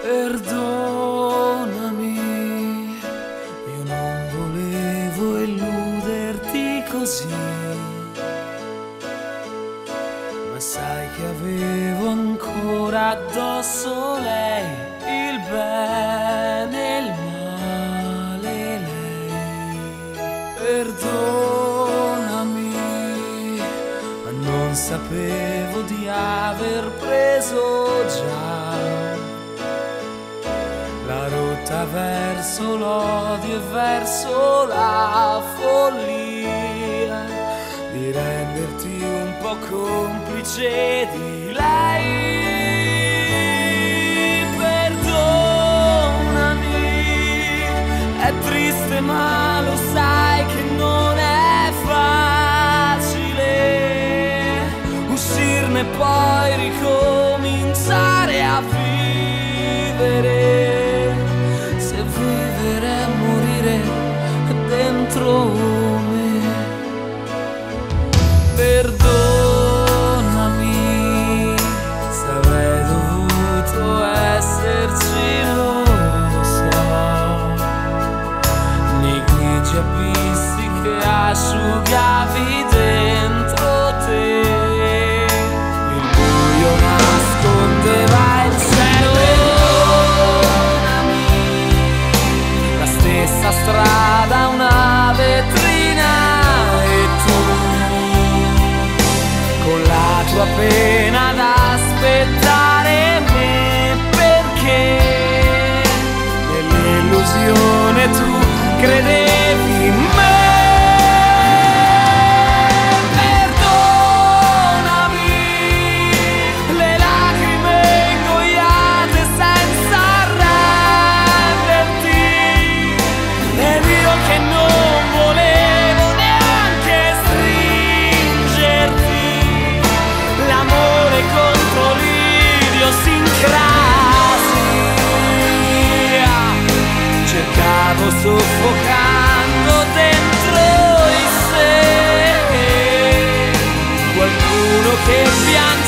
Perdonami, io non volevo illuderti così, ma sai che avevo ancora addosso lei, il bene e il male, lei. Perdonami, ma non sapevo di aver preso già la rotta verso l'odio e verso la follia, di renderti un po' complice di lei. Perdonami, è triste ma lo sai che non è facile uscirne e poi ricominciare a vivere. Dentro me, perdonami se avrei dovuto esserci, lo so, nei grigi abissi che asciugavi dentro te, il buio nascondeva il cielo. La stessa strada, una vetrina e tu con la tua pena ad aspettare me, perché nell'illusione tu credevi in me. Soffocando dentro di sé qualcuno che piange.